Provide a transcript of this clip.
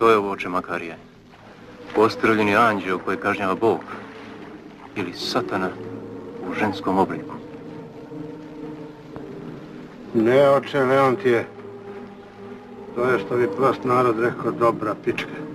To je ovo oče Makarije. Postreljeni anđeo koje kažnjava Bog. Ili satana u ženskom obliku. Ne, oče Leontije. To je što bi prost narod rekao dobra pička.